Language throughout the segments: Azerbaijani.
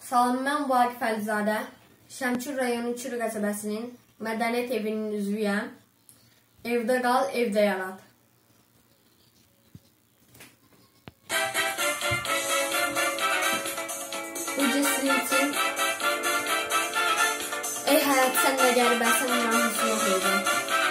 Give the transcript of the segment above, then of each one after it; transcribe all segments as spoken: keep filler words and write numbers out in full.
Salam, mən Vaqif Əlizadə, Şəmkir rayonu Çürü qəsəbəsinin Mədəniyyət evinin üzvüyəm. Evdə qal, evdə yarat. Bu sizin üçün ey həyat, sən nə qəribəsən, mən hüsnü oxuyacam.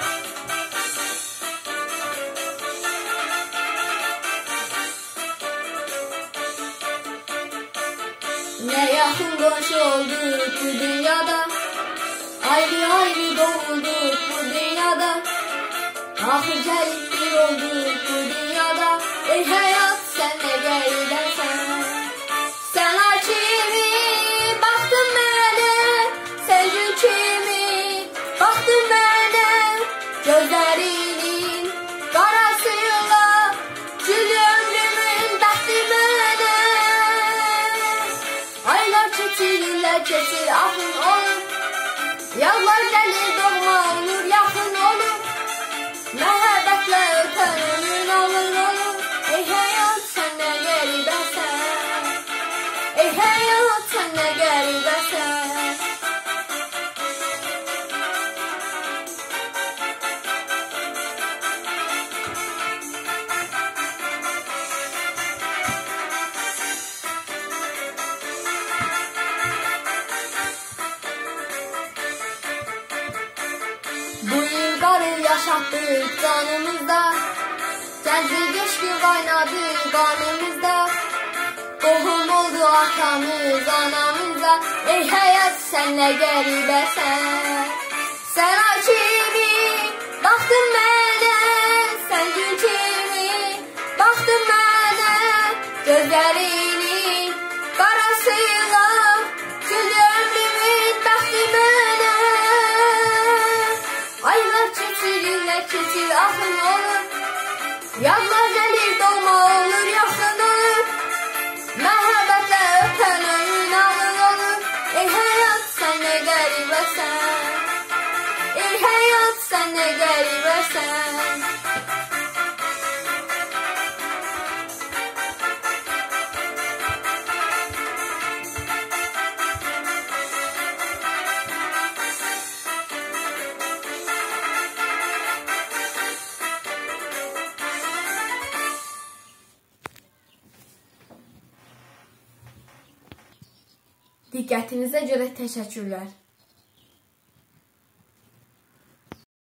Ne yakın komşu olduk bu dünyada, ayrı ayrı doğulduk bu dünyada, ahir gelip bir olduk bu dünyada. Ey hayat, sen ne geridesin, sen kimi baktın bana, sen kimi baktın bana, gözlerinin karasıyla gül ömrümün baktı bana. Aylar keçir, keçir, ahın olur, yazlar gelir, doğma olur, yaxın olur, məhəbbətlə ötən ömrün alır olur. Ey həyat, sən nə qəribəsən, ey həyat, sən nə qəribəsən. Bu ilgarı yaşattık canımızda, gençlik eşki kaynadı kanımızda, doğum oldu atamız anamızda. Ey hayat, sen ne geribesən, sen kimi baktın mənə, sen gül kimi baktın mənə, gözlerinin karasıyla gül ömrümün baktı mənə. Aylar keçir, keçir, ahın olur, yazlar gelir, doğma olur, yaxın olur, məhəbbətlə ötən ömrün alır olur. Ey həyat, sən nə qəribəsən, ey həyat, sən nə qəribəsən. Diqqətinizə görə təşəkkürlər.